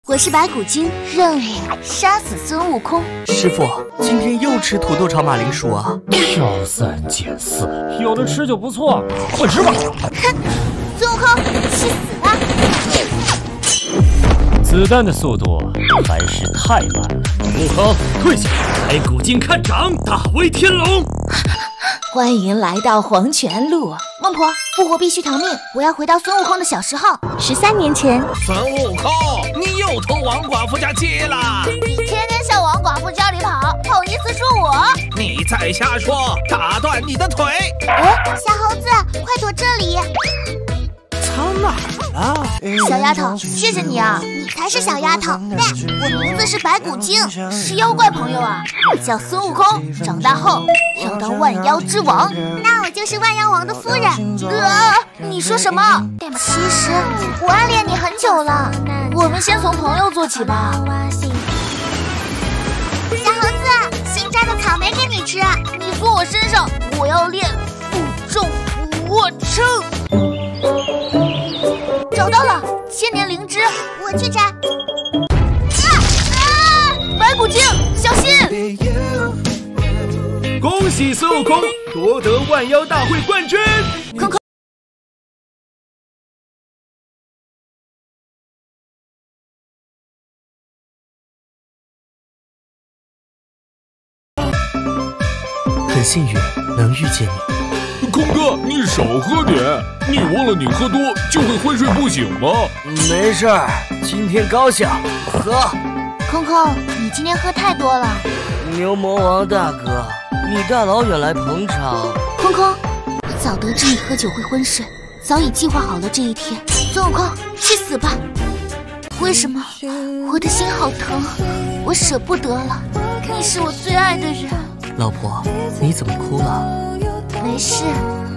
我是白骨精，任务杀死孙悟空。 师傅，今天又吃土豆炒马铃薯啊？ 挑3拣4，有的吃就不错，快吃吧！ 哼，孙悟空，去死吧！ 子弹的速度还是太慢了。悟空，退下！白骨精看掌，大威天龙！ 欢迎来到黄泉路。孟婆，复活必须偿命，我要回到孙悟空的小时候。13年前， 孙悟空，你又偷王寡妇家鸡了！ 你天天向王寡妇家里跑，好意思说我？ 你再瞎说，打断你的腿！ 哎，小猴子，快躲这里！ 藏哪儿了？ 小丫头，谢谢你啊，你才是小丫头。我名字是白骨精，是妖怪朋友啊。我叫孙悟空，长大后要当万妖之王。那我就是万妖王的夫人。你说什么？其实我暗恋你很久了。我们先从朋友做起吧。小猴子，新摘的草莓给你吃。你坐我身上，我要练负重俯卧撑。找到了千年灵芝，我去摘。白骨精，小心！ 恭喜孙悟空夺得万妖大会冠军！ 空空。 很幸运能遇见你。 空哥，你少喝点，你忘了你喝多就会昏睡不醒吗？ 没事儿，今天高兴，喝。 空空，你今天喝太多了。 牛魔王大哥，你大老远来捧场。 空空，我早得知你喝酒会昏睡，早已计划好了这一天。孙悟空，去死吧！为什么我的心好疼？我舍不得了，你是我最爱的人。 老婆，你怎么哭了？ 没事，